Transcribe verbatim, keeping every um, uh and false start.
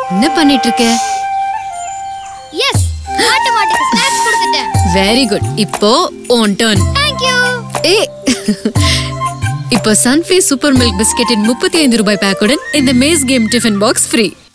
என்ன பண்ணிட்டு இருக்க? எஸ், ஆட்டோமேட்டிக் ஸ்நாக்ஸ் கொடுத்துட்டேன். Very good. இப்போ on turn. Thank you. ஏய், இப்போ Sunfeast Supermilk biscuit in முப்பத்தி ஐந்து ரூபாய் பேக்குடன் இந்த maze game tiffin box free.